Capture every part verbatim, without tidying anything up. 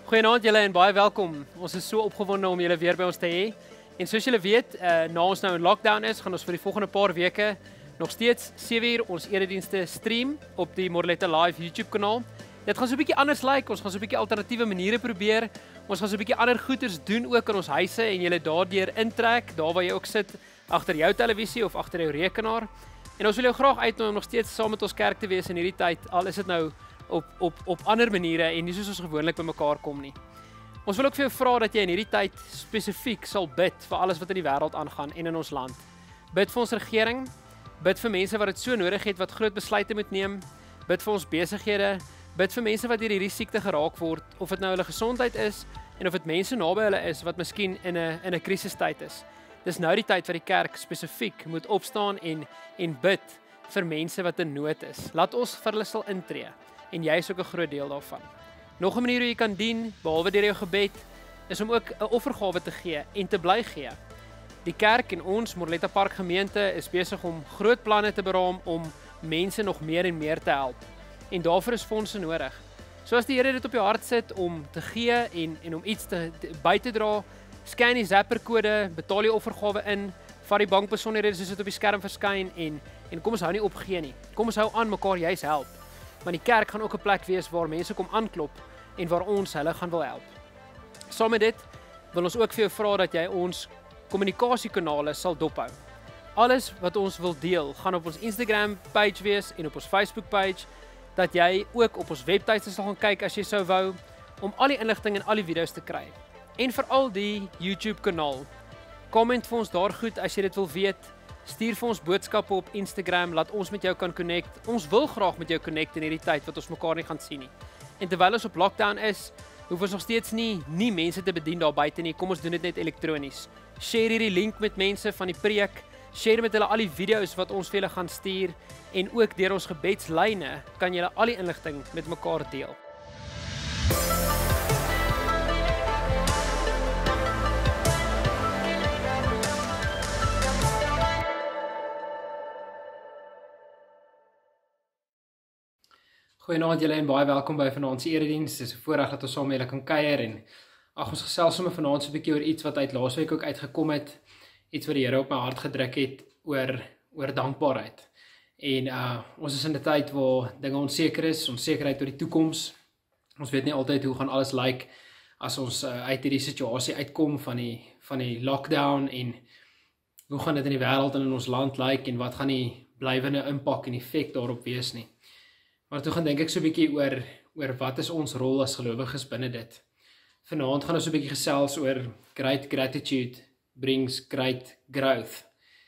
Goeienaand julle en baie welkom. Ons is so opgewonde om julle weer by ons te hê. En soos julle weet, uh, na ons nou in lockdown is, gaan ons vir die volgende paar weke nog steeds sewe uur ons eredienste stream op die Morletta Live YouTube kanaal. Dit gaan so 'n bietjie anders lyk, like. Ons gaan so 'n bietjie alternatiewe maniere probeer. Ons gaan so 'n bietjie ander goeders doen ook in ons huise en julle daardeur intrek, daar waar jy ook sit agter jou televisie of agter jou rekenaar. En ons wil jou graag uitnooi om nog steeds saam met ons kerk te wees in hierdie tyd, al is dit nou op op op ander maniere en nie soos ons gewoonlik by mekaar kom nie. Ons wil ook vir jou vra dat jy in hierdie tyd spesifiek sal bid vir alles wat in die wêreld aangaan en in ons land. Bid vir ons regering, bid vir mense wat dit so nodig het wat groot besluite moet neem, bid vir ons besighede, bid vir mense wat deur hierdie siekte geraak word, of dit nou hulle gesondheid is en of dit mense naby hulle is wat miskien in 'n in 'n krisistyd is. Dis nou die tyd wat die kerk spesifiek moet opstaan en en bid vir mense wat in nood is. Laat ons vir hulle sal intree en jy is ook 'n groot deel daarvan. Nog 'n manier hoe jy kan dien, behalwe deur jou gebed, is om ook 'n offergawe te gee en te bly gee. Die kerk en ons Morletta Park gemeente is besig om groot planne te beraam om mense nog meer en meer te help. En daarvoor is fondse nodig. So as die Here dit op jou hart sit om te gee en en om iets te, te by te dra, scan die Zapper kode, betaal die offergawe in, vat die bankbesonderhede soos dit op die skerm verskyn en en kom ons hou nie op gee nie. Kom ons hou aan mekaar juis help. Want die kerk gaan ook 'n plek wees waar mense kom aanklop en waar ons hulle gaan wil help. Saam met dit wil ons ook vir jou vra dat jy ons kommunikasiekanale sal dophou. Alles wat ons wil deel, gaan op ons Instagram page wees en op ons Facebook page, dat jy ook op ons webtuiste sal gaan kyk as jy sou wou, om al die inligting en al die video's te kry. En veral die YouTube kanaal. Comment vir ons daar goed as jy dit wil weet. Stuur vir ons boodskappe op Instagram, laat ons met jou kan connect. Ons wil graag met jou connect in hierdie tyd wat ons mekaar nie gaan sien nie. En terwyl ons op lockdown is, hoef ons nog steeds nie nie mense te bedien daar buite nie. Kom ons doen dit net elektronies. Share hierdie link met mense van die preek. Share met hulle al die video's wat ons vir julle gaan stuur en ook deur ons gebedslyne kan julle al die inligting met mekaar deel. Goeienaand julle en baie welkom by vanaand se erediens. Dit is 'n voorreg dat ons saam met julle kan kuier en ag ons gesels sommer vanaand so 'n bietjie oor iets wat uit laasweek ook uitgekom het. Iets wat die Here op my hart gedruk het oor oor dankbaarheid. En uh ons is in 'n tyd waar dinge onseker is, onsekerheid oor die toekoms. Ons weet nie altyd hoe gaan alles lyk like as ons uh, uit hierdie situasie uitkom van die van die lockdown en hoe gaan dit in die wêreld en in ons land lyk like, en wat gaan die blywende impak en effek daarop wees nie. Maar toe gaan dink ek so 'n bietjie oor oor wat is ons rol as gelowiges binne dit. Vanaand gaan ons so 'n bietjie gesels oor great gratitude brings great growth.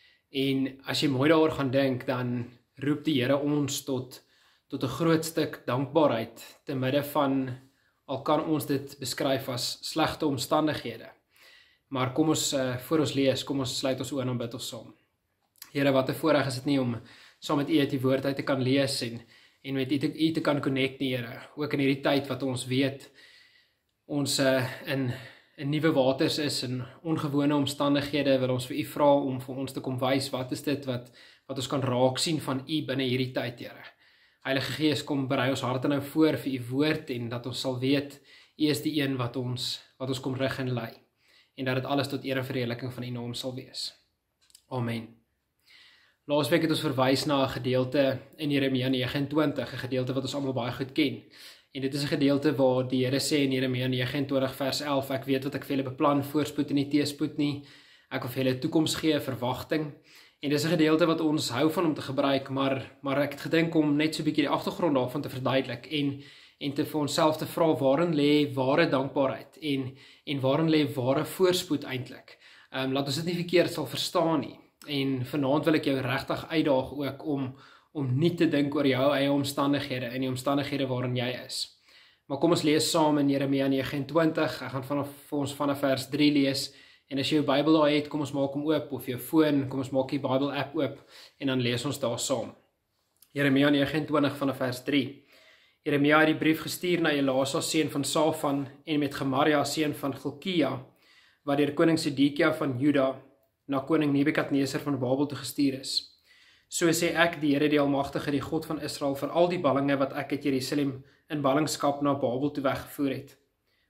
En as jy mooi daaroor gaan dink, dan roep die Here ons tot tot 'n groot stuk dankbaarheid te midde van, al kan ons dit beskryf as slegte omstandighede. Maar kom ons uh, voor ons lees, kom ons sluit ons oë en bid ons saam. Here, wat 'n voorreg is dit nie om saam met U uit die woord uit te kan lees en en met U te, U te kan connect, nie, Here. Ook in hierdie tyd wat ons weet ons uh, in in nuwe waters is, in ongewone omstandighede, wil ons vir U vra om vir ons te kom wys wat is dit wat wat ons kan raak sien van U binne hierdie tyd, Here. Heilige Gees, kom berei ons harte nou voor vir U woord en dat ons sal weet U is die een wat ons wat ons kom rig en lei en dat dit alles tot eer en verheerliking van U naam sal wees. Amen. Laasweek het ons verwys na 'n gedeelte in Jeremia nege en twintig, 'n gedeelte wat ons almal baie goed ken. En dit is 'n gedeelte waar die Here sê in Jeremia nege en twintig vers elf, ek weet wat ek vir julle beplan, voorspoed en nie teëspoed nie. Ek wil vir julle 'n toekoms gee, 'n verwagting. En dis 'n gedeelte wat ons hou van om te gebruik, maar maar ek het gedink om net so 'n bietjie die agtergrond daarvan te verduidelik en en te vir onsself te vra waarin lê ware dankbaarheid en en waarin lê ware voorspoed eintlik. Ehm um, laat ons dit nie verkeerd sal verstaan nie. En vanaand wil ek jou regtig uitdaag ook om om nie te dink oor jou eie omstandighede en die omstandighede waarin jy is. Maar kom ons lees saam in Jeremia nege en twintig. Ek gaan vanaf vir ons vanaf vers drie lees. En as jy jou Bybel daar het, kom ons maak hom oop, of jou foon, kom ons maak die Bybel app oop en dan lees ons daar saam. Jeremia nege en twintig vanaf vers drie. Jeremia het die brief gestuur na Elasa seun van Safan en met Gemaria seun van Gilkia, wat deur koning Sedekia van Juda na koning Nebukadneser van Babel toe gestuur is. So sê ek, die Here die Almagtige, die God van Israel, vir al die ballinge wat ek uit Jerusalem in ballingskap na Babel toe weggevoer het.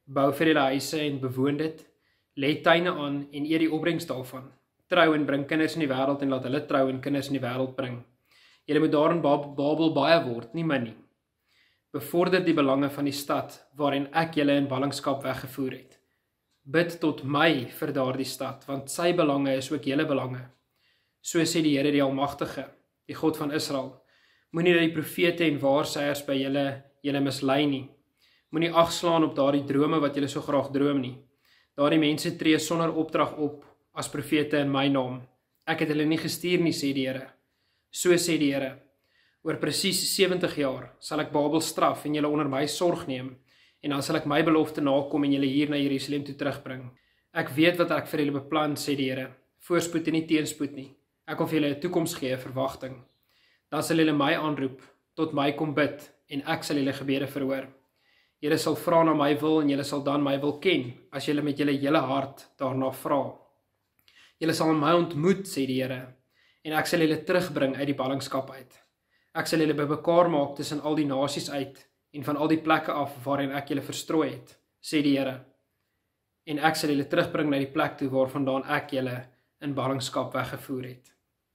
bou vir julle huise en bewoon dit, lê tuine aan en eet die opbrengs daarvan. Trou en bring kinders in die wêreld en laat hulle trou en kinders in die wêreld bring. Julle moet daarin Babel baie word, nie min nie. Bevorder die belange van die stad waarin ek julle in ballingskap weggevoer het. Bid tot my vir daardie stad, want sy belange is ook julle belange. So sê die Here die Almagtige, die God van Israel. Moenie dat die profete en waarsêers by julle julle mislei nie. Moenie ag slaan op daardie drome wat julle so graag droom nie. Daardie mense tree sonder opdrag op as profete in my naam. Ek het hulle nie gestuur nie, sê die Here. So sê die Here, oor presies sewentig jaar sal ek Babel straf en julle onder my sorg neem, en dan sal ek my belofte nakom en julle hier na Jerusalem toe terugbring. Ek weet wat ek vir julle beplan, sê die Here, voorspoed en nie teenspoed nie. Ek wil vir julle 'n toekoms gee, 'n verwagting. Dan sal julle my aanroep, tot my kom bid, en ek sal julle gebede verhoor. Julle sal vra na my wil en julle sal dan my wil ken, as julle met julle hele hart daarna vra. Julle sal my ontmoet, sê die Here, en ek sal julle terugbring uit die ballingskap uit. Ek sal julle bymekaar maak tussen al die nasies uit, en van al die plekke af waarin ek julle verstrooi het, sê die Here. En ek sal julle terugbring na die plek toe waarvandaan ek julle in ballingskap weggevoer het.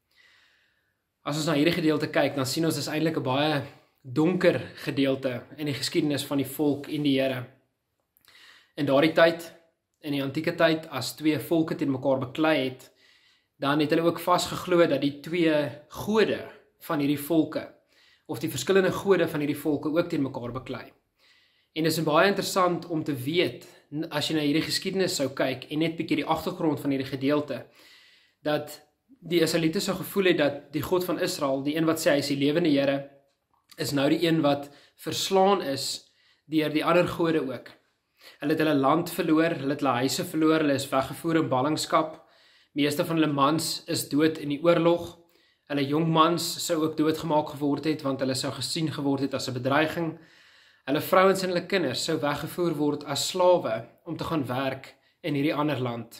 As ons na hierdie gedeelte kyk, dan sien ons dis eintlik 'n baie donker gedeelte in die geskiedenis van die volk en die Here. In daardie tyd, in die antieke tyd, as twee volke teen mekaar beklei het, dan het hulle ook vasgeglo dat die twee gode van hierdie volke, of die verskillende gode van hierdie volke ook teen mekaar beklei. En dit is baie interessant om te weet, as jy na hierdie geskiedenis sou kyk, en net bietjie die agtergrond van hierdie gedeelte, dat die Israeliete sou gevoel het dat die God van Israel, die een wat sê hy is die lewende Here, is nou die een wat verslaan is deur die ander gode ook. Hulle het hulle land verloor, hulle het hulle huise verloor, hulle is weggevoer in ballingskap. Meeste van hulle mans is dood in die oorlog. Hulle jong mans sou ook doodgemaak geword het, want hulle sou gesien geword het as 'n bedreiging. Hulle vrouens en hulle kinders sou weggevoer word as slawe om te gaan werk in hierdie ander land.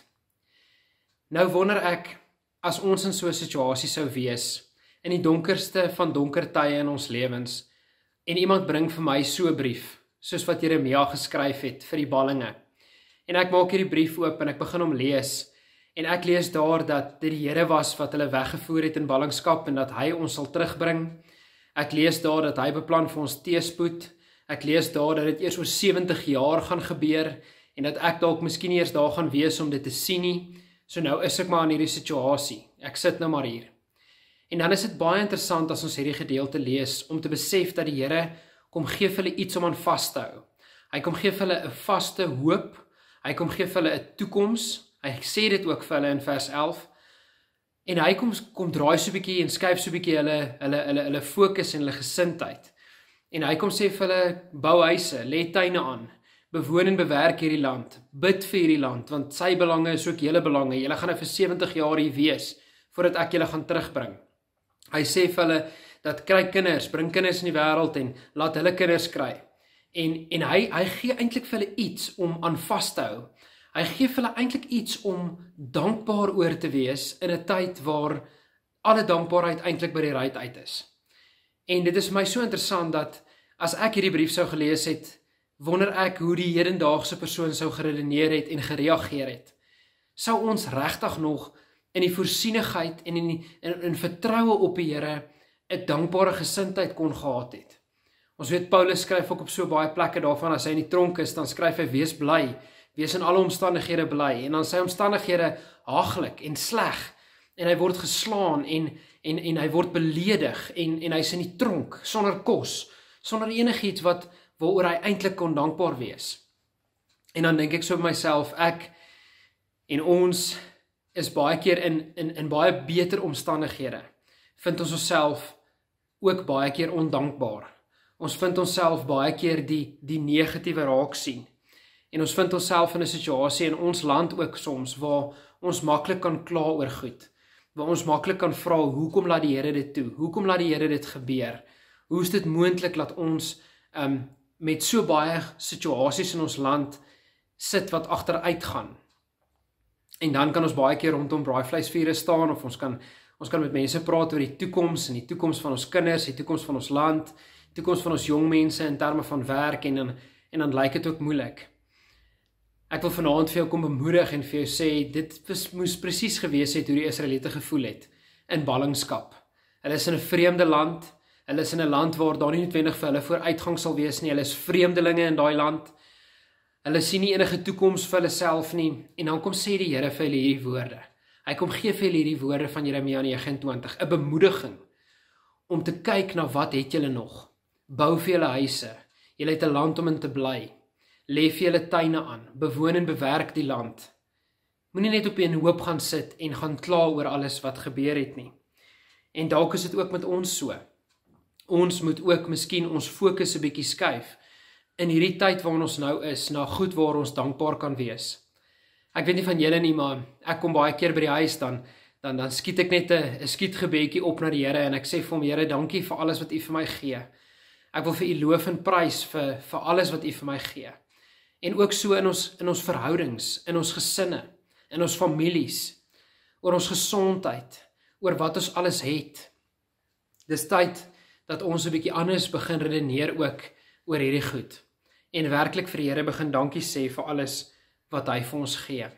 Nou wonder ek, as ons in so 'n situasie sou wees, in die donkerste van donker tye in ons lewens, en iemand bring vir my so 'n brief, soos wat Jeremia geskryf het vir die ballinge, en ek maak hierdie brief oop en ek begin hom lees, en ek lees daar dat dit die Here was wat hulle weggevoer het in ballingskap, en dat hy ons sal terugbring. Ek lees daar dat hy beplan vir ons teëspoed. Ek lees daar dat dit eers oor sewentig jaar gaan gebeur, en dat ek dalk miskien eers daar gaan wees om dit te sien nie. So nou is ek maar in hierdie situasie. Ek sit nou maar hier. En dan is dit baie interessant as ons hierdie gedeelte lees, om te besef dat die Here kom gee vir hulle iets om aan vas te hou. Hy kom gee vir hulle 'n vaste hoop. Hy kom gee vir hulle 'n toekoms. Hy sê dit ook vir hulle in vers elf. En hy kom kom draai so 'n bietjie en skuif so 'n bietjie hulle hulle hulle hulle fokus en hulle gesindheid. En hy kom sê vir hulle, bou huise, lê tuine aan, bewoon en bewerk hierdie land, bid vir hierdie land, want sy belange is ook julle belange. Julle gaan nou vir sewentig jaar hier wees voordat ek julle gaan terugbring. Hy sê vir hulle dat kry kinders, bring kinders in die wêreld en laat hulle kinders kry. En en hy hy gee eintlik vir hulle iets om aan vas te hou. Hy gee vir hulle eintlik iets om dankbaar oor te wees in 'n tyd waar alle dankbaarheid eintlik by die ruit uit is. En dit is vir my so interessant dat as ek hierdie brief sou gelees het, wonder ek hoe die hedendaagse persoon sou geredeneer het en gereageer het. Sou ons regtig nog in die voorsienigheid en in, die, in, in vertroue op die Here 'n dankbare gesindheid kon gehad het? Ons weet Paulus skryf ook op so baie plekke daarvan, as hy in die tronk is, dan skryf hy wees bly, wees in alle omstandighede bly, en dan sy omstandighede haaglik en sleg, en hy word geslaan, en, en, en hy word beledig, en, en hy is in die tronk, sonder kos, sonder enigiets wat, waaroor hy eintlik kon dankbaar wees. En dan dink ek so by myself, ek en ons is baie keer in, in, in baie beter omstandighede, vind ons onsself ook baie keer ondankbaar. Ons vind onsself baie keer die, die negatiewe raak sien. En ons vind onsself in 'n situasie in ons land ook soms, waar ons maklik kan kla oor goed, waar ons maklik kan vra, hoekom laat die Here dit toe? Hoekom laat die Here dit gebeur? Hoe is dit moontlik dat ons um, met so baie situasies in ons land sit wat agteruit gaan? En dan kan ons baie keer rondom braaivleisvure staan, of ons kan, ons kan met mense praat oor die toekoms, en die toekoms van ons kinders, die toekoms van ons land, die toekoms van ons jong mense in terme van werk, en dan, en dan lyk dit ook moeilik. Ek wil vanaand vir jou kom bemoedig en vir jou sê, dit was, moes presies gewees het hoe die Israeliete gevoel het in ballingskap. Hulle is in 'n vreemde land, hulle is in 'n land waar daar nie noodwendig vir hulle vooruitgang sal wees nie, hulle is vreemdelinge in daai land, hulle sien nie enige toekoms vir hulle self nie, en dan kom sê die Here vir hulle hierdie woorde. Hy kom gee vir hulle hierdie woorde van Jeremia nege en twintig, 'n bemoediging, om te kyk na wat het julle nog, bou vir julle huise, julle het 'n land om in te bly, lê vir julle tuine aan, bewoon en bewerk die land. Moenie net op 'n hoop gaan sit en gaan kla oor alles wat gebeur het nie. En dalk is dit ook met ons so. Ons moet ook miskien ons fokus 'n bietjie skuif in hierdie tyd waarin ons nou is, na goed waar ons dankbaar kan wees. Ek weet nie van julle nie, maar ek kom baie keer by die huis dan dan dan skiet ek net 'n 'n skietgebedjie op na die Here en ek sê vir hom, Here, dankie vir alles wat U vir my gee. Ek wil vir U loof en prys vir vir alles wat U vir my gee. En ook so in ons in ons verhoudings, in ons gesinne, in ons families, oor ons gesondheid, oor wat ons alles het. Dis tyd dat ons 'n bietjie anders begin redeneer ook oor hierdie goed en werklik vir die Here begin dankie sê vir alles wat hy vir ons gee.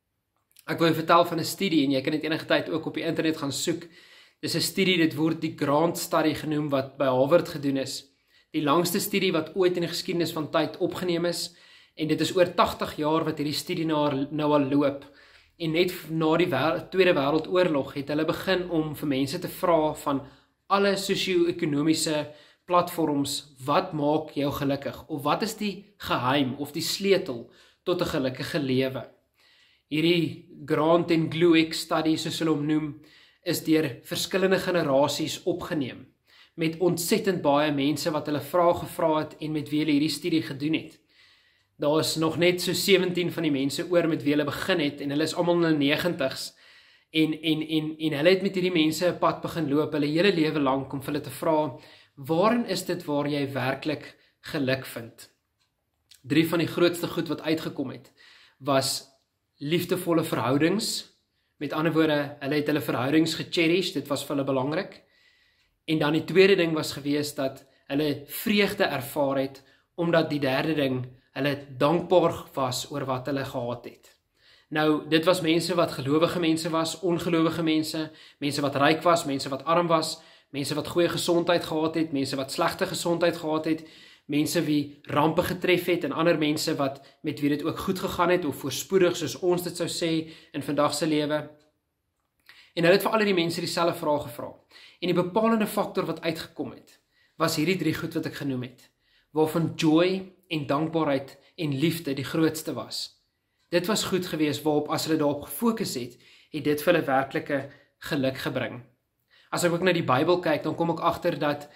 Ek wil jou vertel van 'n studie en jy kan dit enige tyd ook op die internet gaan soek. Dis 'n studie, dit word die Grant Study genoem wat by Harvard gedoen is. Die langste studie wat ooit in die geskiedenis van tyd opgeneem is en dit is oor tagtig jaar wat hierdie studie nou, nou al loop. En net na die wer- Tweede Wêreldoorlog het hulle begin om vir mense te vra van alle sosio-ekonomiese platforms, wat maak jou gelukkig? Of wat is die geheim of die sleutel tot 'n gelukkige lewe? Hierdie Grant en Glueck studie, soos hulle hom noem, is deur verskillende generasies opgeneem, met ontsettend baie mense wat hulle vrae gevra het en met wie hulle hierdie studie gedoen het. Daar is nog net so sewentien van die mense oor met wie hulle begin het, en hulle is almal in hulle negentigs, en, en, en, en hulle het met hierdie mense 'n pad begin loop, hulle hele lewe lank, om vir hulle te vra, waarin is dit waar jy werklik geluk vind? Drie van die grootste goed wat uitgekom het, was liefdevolle verhoudings, met ander woorde, hulle het hulle verhoudings gecherish, dit was vir hulle belangrik, en dan die tweede ding was gewees dat hulle vreugde ervaar het, omdat die derde ding, hulle dankbaar was oor wat hulle gehad het. Nou, dit was mense wat gelowige mense was, ongelowige mense, mense wat ryk was, mense wat arm was, mense wat goeie gesondheid gehad het, mense wat slegte gesondheid gehad het, mense wie rampe getref het, en ander mense wat met wie dit ook goed gegaan het, of voorspoedig, soos ons dit sou sê, in vandag se lewe. En hulle het vir al die mense dieselfde vraag gevra. En die bepalende faktor wat uitgekom het, was hierdie drie goed wat ek genoem het, waarvan joy en dankbaarheid en liefde die grootste was. Dit was goed geweest waarop as hulle daarop gefokus het, het dit vir hulle werklike geluk gebring. As ek ook na die Bybel kyk, dan kom ek agter dat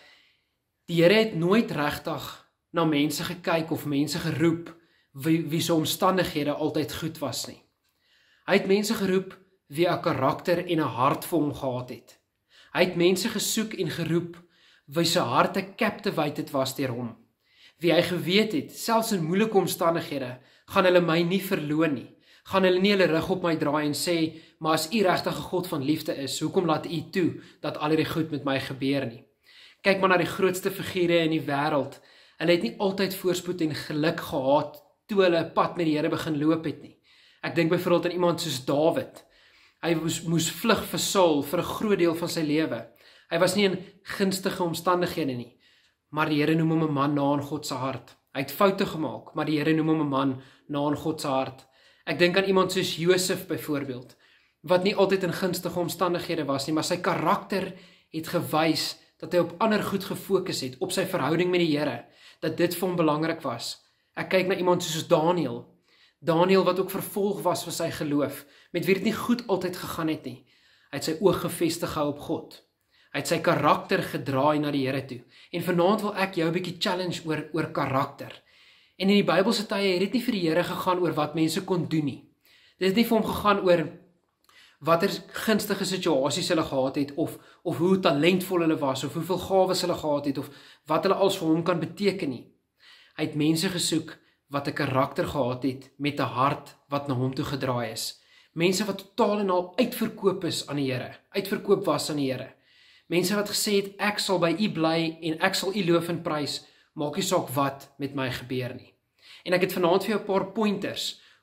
die Here het nooit regtig na mense gekyk of mense geroep wie, wie se omstandighede altyd goed was nie. Hy het mense geroep wie 'n karakter en 'n hart vir hom gehad het. Hy het mense gesoek en geroep wie se harte captivated was deur hom. Wie hy geweet het, selfs in moeilike omstandighede, gaan hulle my nie verloon nie. Gaan hulle nie hulle rug op my draai en sê, maar as U regtig 'n God van liefde is, hoekom laat U toe dat al hierdie goed met my gebeur nie? Kyk maar na die grootste figure in die wêreld. Hulle het nie altyd voorspoed en geluk gehad toe hulle 'n pad met die Here begin loop het nie. Ek dink byvoorbeeld aan iemand soos Dawid. Hy moes, moes vlug vir Saul vir 'n groot deel van sy lewe. Hy was nie in gunstige omstandighede nie, maar die Here noem hom 'n man na in God se hart. Hy het foute gemaak, maar die Here noem hom 'n man na in God se hart. Ek dink aan iemand soos Josef byvoorbeeld, wat nie altyd in gunstige omstandighede was nie, maar sy karakter het gewys dat hy op ander goed gefokus het, op sy verhouding met die Here, dat dit vir hom belangrik was. Ek kyk na iemand soos Daniel, Daniel wat ook vervolg was vir sy geloof, met wie dit nie goed altyd gegaan het nie. Hy het sy oog gefestig gehou op God. Hy het sy karakter gedraai na die Here toe. En vanaand wil ek jou 'n bietjie challenge oor, oor karakter. En in die Bybelse tye het dit nie vir die Here gegaan oor wat mense kon doen nie. Dit het nie vir hom gegaan oor watter gunstige situasies hulle gehad het, of, of hoe talentvol hulle was, of hoeveel gawes hulle gehad het, of wat hulle als vir hom kan beteken nie. Hy het mense gesoek wat 'n karakter gehad het, met 'n hart wat na hom toe gedraai is. Mense wat totaal en al uitverkoop is aan die Here, uitverkoop was aan die Here. Mense wat gesê het, ek sal by U bly en ek sal U loof en prys, maak nie saak wat met my gebeur nie. En ek het vanaand vir jou 'n paar pointers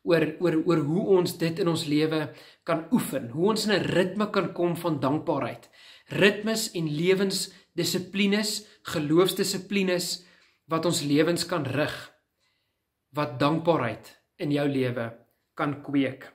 oor, oor, oor hoe ons dit in ons lewe kan oefen, hoe ons in 'n ritme kan kom van dankbaarheid. Ritmes en lewensdissiplines, geloofsdissiplines, wat ons lewens kan rig, wat dankbaarheid in jou lewe kan kweek.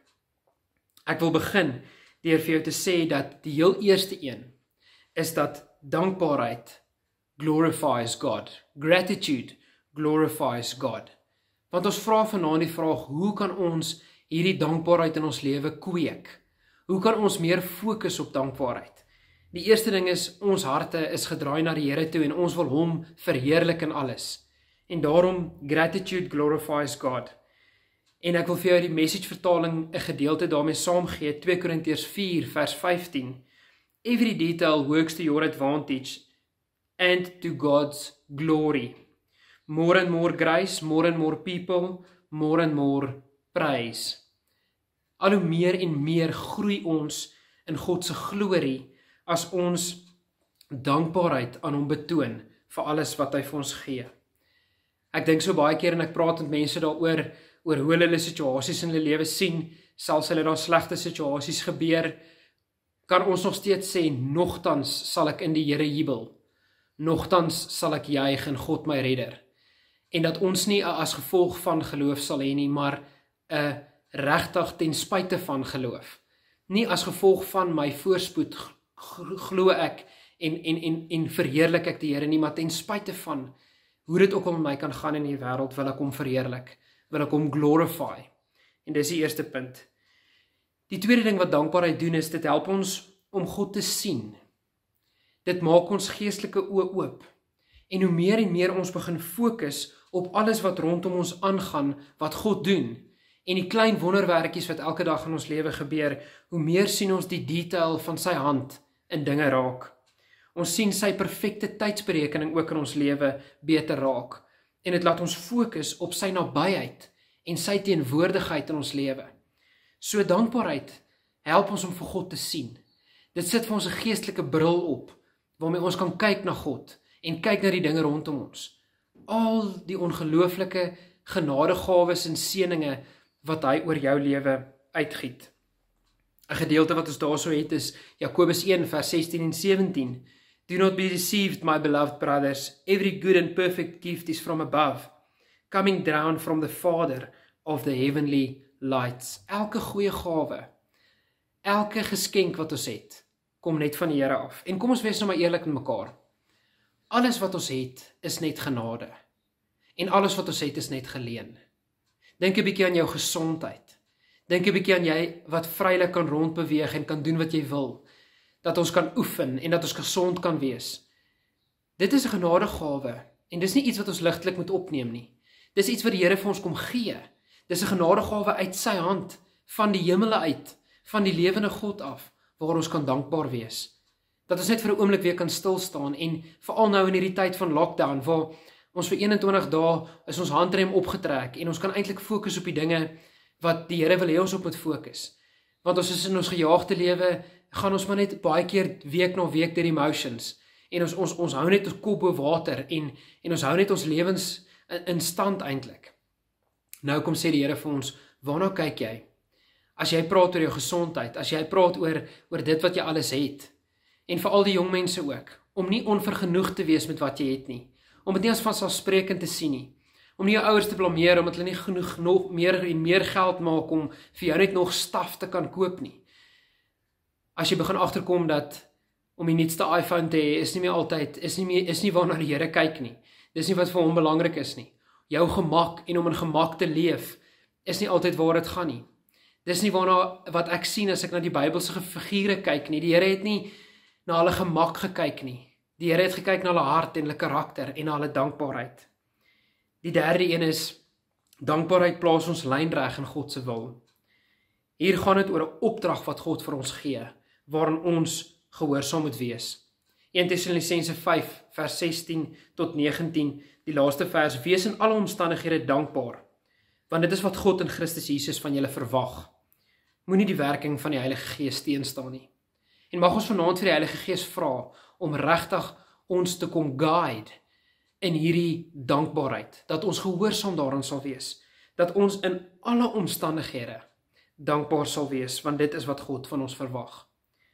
Ek wil begin deur vir jou te sê dat die heel eerste een is dat dankbaarheid glorifies God. Gratitude glorifies God. Want ons vra vanaand die vraag, hoe kan ons hierdie dankbaarheid in ons lewe kweek? Hoe kan ons meer fokus op dankbaarheid? Die eerste ding is, ons harte is gedraai na die Here toe en ons wil hom verheerlik in alles. En daarom, gratitude glorifies God. En ek wil vir jou die message vertaling 'n gedeelte daarmee saamgee, twee Korintiërs vier vers vyftien. Every detail works to your advantage and to God's glory. More and more grace, more and more people, more and more praise. Al hoe meer en meer groei ons in God se glorie as ons dankbaarheid aan hom betoon vir alles wat hy vir ons gee. Ek dink so baie keer en ek praat met mense daaroor oor hoe hulle situasies in hulle lewe sien, selfs hulle daar slegte situasies gebeur, kan ons nog steeds sê, nogtans sal ek in die Here jubel. Nogtans sal ek juig in God my redder. En dat ons nie as gevolg van geloof sal hê nie, maar 'n regtig ten spyte van geloof. Nie as gevolg van my voorspoed glo ek en en en en verheerlik ek die Here nie, maar ten spyte van hoe dit ook al met my kan gaan in die wêreld, wil ek hom verheerlik, wil ek hom glorify. En dis die eerste punt. Die tweede ding wat dankbaarheid doen is, dit help ons om God te sien. Dit maak ons geestelike oë oop. En hoe meer en meer ons begin fokus op alles wat rondom ons aangaan, wat God doen, en die klein wonderwerkies wat elke dag in ons lewe gebeur, hoe meer sien ons die detail van sy hand in dinge raak. Ons sien sy perfekte tydsberekening ook in ons lewe beter raak. En dit laat ons fokus op sy nabyheid en sy teenwoordigheid in ons lewe. So dankbaarheid help ons om vir God te sien. Dit sit vir ons 'n geestelike bril op, waarmee ons kan kyk na God en kyk na die dinge rondom ons. Al die ongelooflike genadegawes en seëninge wat hy oor jou lewe uitgiet. 'n Gedeelte wat ons daarso het is Jakobus een vers sestien en sewentien. Do not be deceived, my beloved brothers. Every good and perfect gift is from above, coming down from the Father of the heavenly lights. Elke goeie gawe, elke geskenk wat ons het, kom net van die Here af. En kom ons wees nou maar eerlik met mekaar. Alles wat ons het, is net genade. En alles wat ons het, is net geleen. Dink 'n bietjie aan jou gesondheid. Dink 'n bietjie aan jy wat vrylik kan rondbeweeg en kan doen wat jy wil. Dat ons kan oefen en dat ons gesond kan wees. Dit is 'n genadegawe en dis nie iets wat ons ligtelik moet opneem nie. Dis iets wat die Here vir ons kom gee. Dis 'n genadegawe uit sy hand, van die hemele uit, van die lewende God af, waar ons kan dankbaar wees. Dat ons net vir 'n oomblik weer kan stil staan en veral nou in hierdie tyd van lockdown waar ons vir eenentwintig dae is ons handrem opgetrek en ons kan eintlik fokus op die dinge wat die Here wil hê ons op moet fokus. Want ons is in ons gejaagde lewe, gaan ons maar net baie keer week na week deur die emotions en ons ons ons hou net ons kop bo water en en ons hou net ons lewens in, in stand eintlik. Nou kom sê die Here vir ons, waarna kyk jy? As jy praat oor jou gesondheid, as jy praat oor oor dit wat jy alles het, en vir al die jong mense ook, om nie onvergenoeg te wees met wat jy het nie, om dit nie as vanselfsprekend te sien nie, om nie jou ouers te blameer omdat hulle nie genoeg nog meer en meer geld maak om vir jou net nog staf te kan koop nie. As jy begin agterkom dat om die nuutste iPhone te hê is nie meer altyd, is nie meer, is nie waarna die Here kyk nie. Dis nie wat vir hom belangrik is nie. Jou gemak en om in gemak te leef is nie altyd waar dit gaan nie. Dis nie waarna wat ek sien as ek na die Bybelse figure kyk nie. Die Here het nie na hulle gemak gekyk nie. Die Here het gekyk na hulle hart en hulle karakter en na hulle dankbaarheid. Die derde een is, dankbaarheid plaas ons lynreg in God se wil. Hier gaan dit oor 'n opdrag wat God vir ons gee, waarin ons gehoorsaam moet wees. Eerste Tessalonisense vyf vers sestien tot negentien, die laaste vers, wees in alle omstandighede dankbaar, want dit is wat God in Christus Jesus van julle verwag. Moenie die werking van die Heilige Gees teenstaan nie. En mag ons vanaand vir die Heilige Gees vra om regtig ons te kom guide in hierdie dankbaarheid, dat ons gehoorsaam daarin sal wees, dat ons in alle omstandighede dankbaar sal wees, want dit is wat God van ons verwag.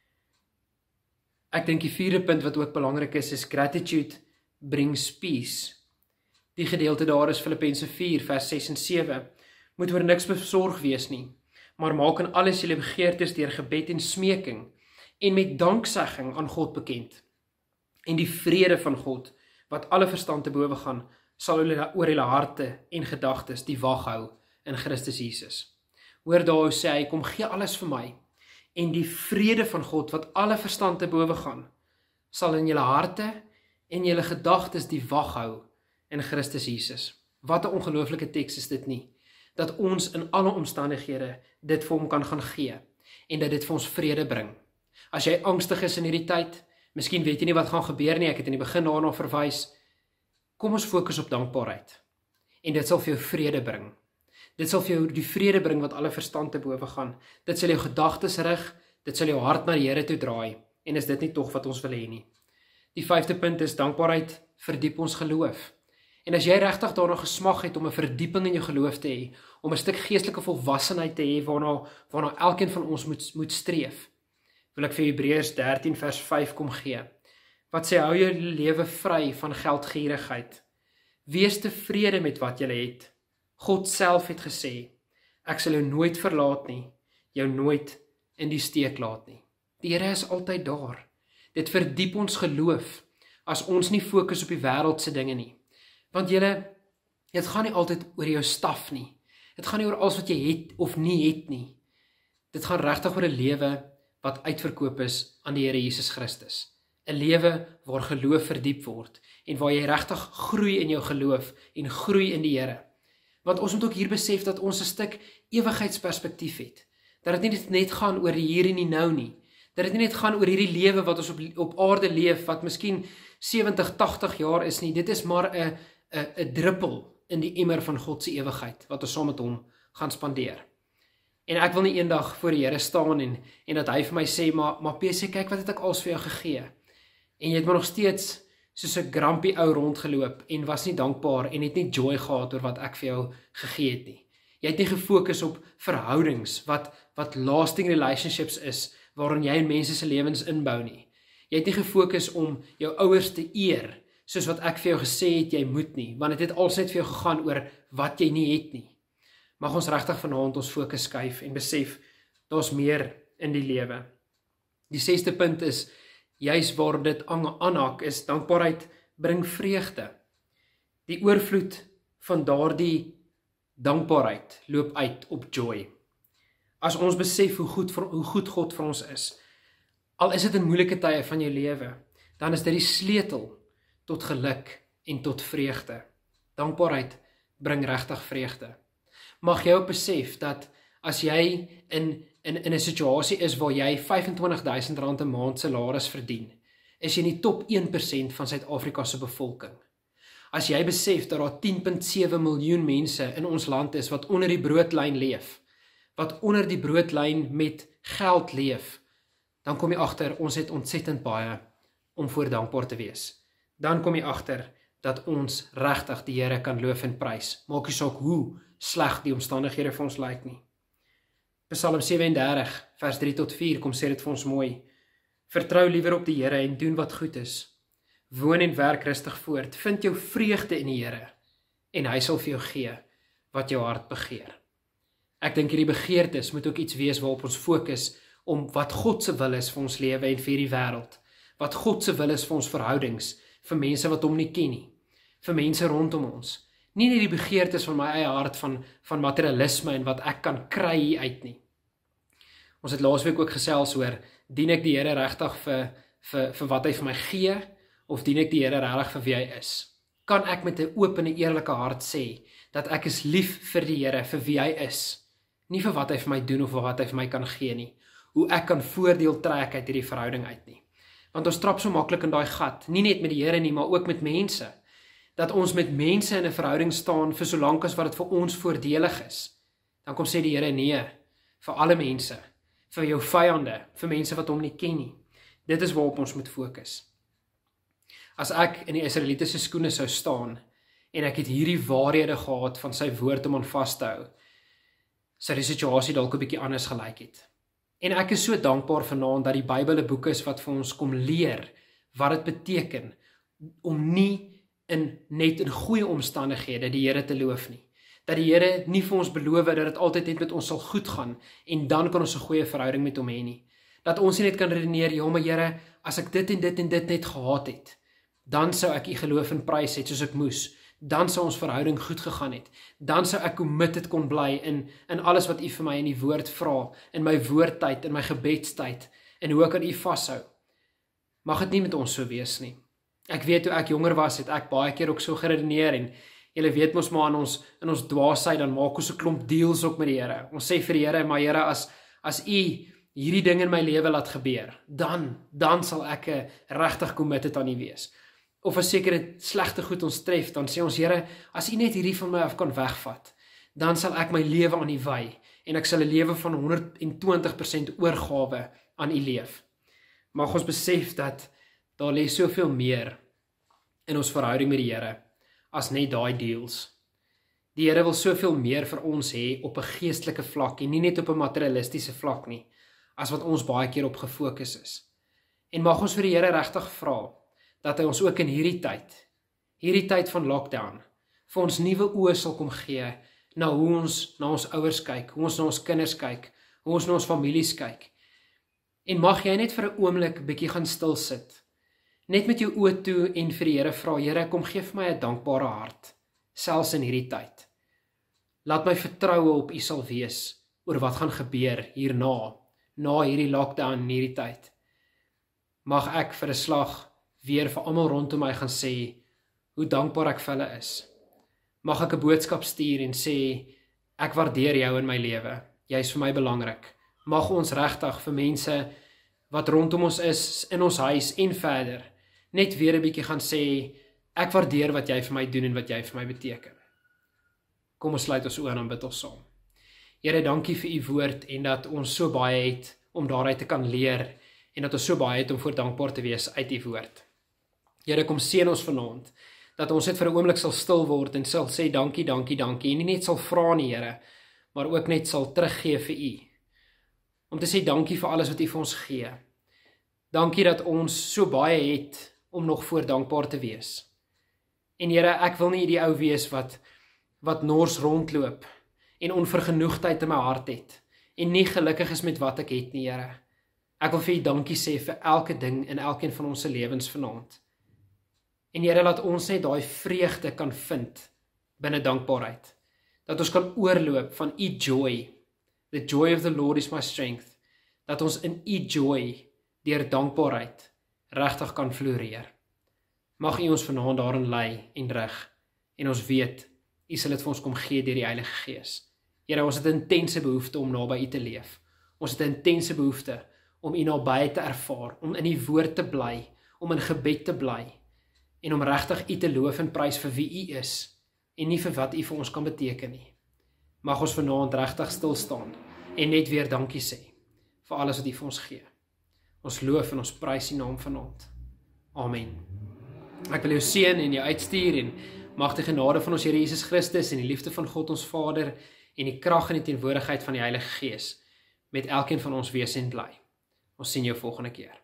Ek dink die vierde punt wat ook belangrik is, is gratitude brings peace. Die gedeelte daar is Filippense vier, vers ses en sewe. Moet oor niks besorg wees nie, maar maak in alles julle begeertes deur gebed en smeking, en met danksegging aan God bekend. En die vrede van God, wat alle verstand te bowe gaan, sal oor julle harte en gedagtes die wag hou in Christus Jesus. Hoor daar hoe sê hy, kom gee alles vir my, en die vrede van God, wat alle verstand te bowe gaan, sal in julle harte en julle gedagtes die wag hou in Christus Jesus. Wat 'n ongelooflike teks is dit nie, dat ons in alle omstandighede dit vir hom kan gaan gee, en dat dit vir ons vrede bring. As jy angstig is in hierdie tyd, miskien weet jy nie wat gaan gebeur nie, ek het in die begin daarna verwys, kom ons fokus op dankbaarheid, en dit sal vir jou vrede bring. Dit sal vir jou die vrede bring wat alle verstand te bowe gaan. Dit sal jou gedagtes rig, dit sal jou hart na die Here toe draai, en is dit nie tog wat ons wil hê nie. Die vyfde punt is, dankbaarheid verdiep ons geloof. En as jy regtig daarna gesmag het om 'n verdieping in jou geloof te hê, om 'n stuk geestelike volwassenheid te hê waarna waarna elkeen van ons moet moet streef, wil ek vir Hebreërs dertien vers vyf kom gee. Wat sê, hou jou lewe vry van geldgierigheid. Wees tevrede met wat jy het. God self het gesê, ek sal jou nooit verlaat nie, jou nooit in die steek laat nie. Die Here is altyd daar. Dit verdiep ons geloof, as ons nie fokus op die wêreldse dinge nie. Want julle, dit gaan nie altyd oor jou staf nie. Dit gaan nie oor alles wat jy het of nie het nie. Dit gaan regtig oor 'n lewe wat uitverkoop is aan die Here Jesus Christus. 'n Lewe waar geloof verdiep word, en waar jy regtig groei in jou geloof, en groei in die Here. Want ons moet ook hier besef dat ons 'n stuk ewigheidsperspektief het. Dat dit nie net gaan oor die hier en die nou nie. Dat dit nie net gaan oor hierdie lewe wat ons op, op aarde leef, wat miskien sewentig, tagtig jaar is nie. Dit is maar 'n 'n 'n druppel in die emmer van God se ewigheid, wat ons saam met hom gaan spandeer. En ek wil nie eendag voor die Here staan en, en dat hy vir my sê, maar, maar P C, kyk wat het ek als vir jou gegee. En jy het maar nog steeds soos 'n grumpy ou rondgeloop en was nie dankbaar en het nie joy gehad oor wat ek vir jou gegee het nie. Jy het nie gefokus op verhoudings wat wat lasting relationships is waarin jy in mense se lewens inbou nie. Jy het nie gefokus om jou ouers te eer soos wat ek vir jou gesê het jy moet nie, want dit het als net vir jou gegaan oor wat jy nie het nie. Mag ons regtig vanaand ons fokus skuif en besef daar's meer in die lewe. Die sesde punt is, juis waar dit aanhaak is, dankbaarheid bring vreugde. Die oorvloed van daardie dankbaarheid loop uit op joy. As ons besef hoe goed, hoe goed God vir ons is, al is dit in moeilike tye van jou lewe, dan is dit die sleutel tot geluk en tot vreugde. Dankbaarheid bring regtig vreugde. Mag jy ook besef dat as jy in in in 'n situasie is waar jy vyf en twintig duisend rand 'n maand salaris verdien, is jy in die top een persent van Suid-Afrika se bevolking. As jy besef dat daar tien komma sewe miljoen mense in ons land is wat onder die broodlyn leef, wat onder die broodlyn met geld leef, dan kom jy agter ons het ontsettend baie om voor dankbaar te wees. Dan kom jy agter dat ons regtig die Here kan loof en prys. Maak nie saak hoe sleg die omstandighede vir ons lyk nie. Psalm sewe en dertig vers drie tot vier kom sê dit vir ons mooi. Vertrou liewer op die Here en doen wat goed is. Woon en werk rustig voort. Vind jou vreugde in die Here en hy sal vir jou gee wat jou hart begeer. Ek dink hierdie begeertes moet ook iets wees waarop ons fokus om wat God se wil is vir ons lewe en vir die wêreld. Wat God se wil is vir ons verhoudings, vir mense wat hom nie ken nie, vir mense rondom ons. Nie net die begeertes van my eie hart van, van materialisme en wat ek kan kry hier uit nie. Ons het laasweek ook gesels oor, dien ek die Here regtig vir, vir, vir wat hy vir my gee, of dien ek die Here regtig vir wie hy is? Kan ek met 'n oop en 'n eerlike hart sê, dat ek is lief vir die Here, vir wie hy is, nie vir wat hy vir my doen of vir wat hy vir my kan gee nie, hoe ek kan voordeel trek uit hierdie verhouding uit nie. Want ons trap so maklik in daai gat, nie net met die Here nie, maar ook met mense, dat ons met mense in 'n verhouding staan vir so lank as wat dit vir ons voordelig is. Dan kom sê die Here nee, vir alle mense, vir jou vyande, vir mense wat hom nie ken nie. Dit is waarop ons moet fokus. As ek in die Israelitiese skoene sou staan en ek het hierdie waarhede gehad van sy woord om aan vas te hou, sou die situasie dalk 'n bietjie anders gelyk het. En ek is so dankbaar vanaand dat die Bybel 'n boek is wat vir ons kom leer wat dit beteken om nie in net in goeie omstandighede die Here te loof nie. Dat die Here nie vir ons beloof dat dit altyd net met ons sal goed gaan en dan kan ons 'n goeie verhouding met hom hê nie. Dat ons nie net kan redeneer, ja maar Here, as ek dit en dit en dit net gehad het, dan sou ek u geloof en prys het soos ek moes. Dan sou ons verhouding goed gegaan het. Dan sou ek committed kon bly in in alles wat u vir my in die woord vra, in my woordtyd, in my gebedstyd, en hoe ek aan u vashou. Mag dit nie met ons so wees nie. Ek weet toe ek jonger was, het ek baie keer ook so geredeneer en julle weet mos maar in ons in ons dwaasheid dan maak ons 'n klomp deals ook met die Here. Ons sê vir die Here, maar Here, as as u hierdie ding in my lewe laat gebeur, dan dan sal ek regtig committed aan u wees. Of as sekere slegte goed ons tref, dan sê ons, Here, as u net hierdie van my af kan wegvat, dan sal ek my lewe aan u wy en ek sal 'n lewe van honderd en twintig persent oorgawe aan u leef. Mag ons besef dat daar lê soveel meer in ons verhouding met die Here as net daai deals. Die Here wil soveel meer vir ons hê op 'n geestelike vlak en nie net op 'n materialistiese vlak nie, as wat ons baie keer op gefokus is. En mag ons vir die Here regtig vra dat hy ons ook in hierdie tyd, hierdie tyd van lockdown, vir ons nuwe oë sal kom gee na hoe ons na ons ouers kyk, hoe ons na ons kinders kyk, hoe ons na ons families kyk. En mag jy net vir 'n oomblik bietjie gaan stil sit, net met jou oë toe en vir die Here vra, Here, kom gee vir my 'n dankbare hart, selfs in hierdie tyd. Laat my vertroue op u sal wees oor wat gaan gebeur hierna, na hierdie lockdown en hierdie tyd. Mag ek vir 'n slag weer vir almal rondom my gaan sê hoe dankbaar ek vir hulle is. Mag ek 'n boodskap stuur en sê ek waardeer jou in my lewe. Jy is vir my belangrik. Mag ons regtig vir mense wat rondom ons is, in ons huis en verder, net weer 'n bietjie gaan sê ek waardeer wat jy vir my doen en wat jy vir my beteken. Kom ons sluit ons oë en bid ons saam. Here, dankie vir u woord en dat ons so baie het om daaruit te kan leer en dat ons so baie het om voor dankbaar te wees uit u woord. Here, kom seën ons vanaand, dat ons net vir 'n oomblik sal stil word en sal sê dankie, dankie, dankie, en nie net sal vra nie, Here, maar ook net sal teruggee vir u. Om te sê dankie vir alles wat u vir ons gee. Dankie dat ons so baie het om nog voor dankbaar te wees. En Here, ek wil nie die ou wees wat, wat nors rondloop en onvergenoegdheid in my hart het en nie gelukkig is met wat ek het nie, Here. Ek wil vir u dankie sê vir elke ding in elkeen van ons se lewens vanaand. En Here, laat ons net daai vreugde kan vind binne dankbaarheid. Dat ons kan oorloop van u joy. The joy of the Lord is my strength. Dat ons in u joy deur dankbaarheid regtig kan floreer. Mag u ons vanaand daarin lei en rig. En ons weet, u sal dit vir ons kom gee deur die Heilige Gees. Here, ons het 'n intense behoefte om naby u te leef. Ons het 'n intense behoefte om u naby te ervaar, om in die woord te bly, om in gebed te bly, en om regtig u te loof en prys vir wie u is, en nie vir wat u vir ons kan beteken nie. Mag ons vanaand regtig stil staan, en net weer dankie sê, vir alles wat u vir ons gee. Ons loof en ons prys die naam vanaand. Amen. Ek wil jou seën en jou uitstuur, en mag die genade van ons Here Jesus Christus, en die liefde van God ons Vader, en die krag en die teenwoordigheid van die Heilige Gees, met elkeen van ons wees en bly. Ons sien jou volgende keer.